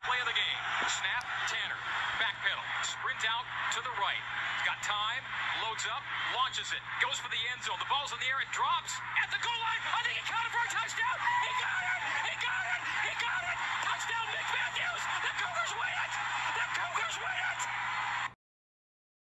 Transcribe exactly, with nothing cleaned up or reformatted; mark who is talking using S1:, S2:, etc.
S1: Play of the game. Snap, Tanner. Back pedal. Sprint out to the right. Got time. Loads up. Launches it. Goes for the end zone. The ball's in the air. It drops at the goal line. I think he counted for a touchdown. He got it. He got it. He got it. Touchdown, Nick Matthews. The Cougars win it. The Cougars win it.